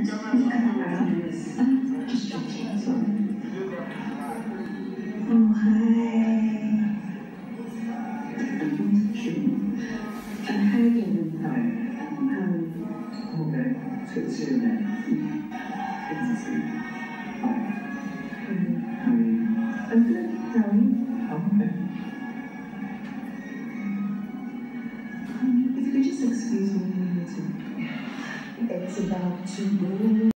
Just joking, sorry. Oh, hi. Hi again. Hi. Okay, so it's you then. Good to see you. Hi. How are you? I'm good. How are you? I'm okay. If you could just excuse me a minute. It's about to go.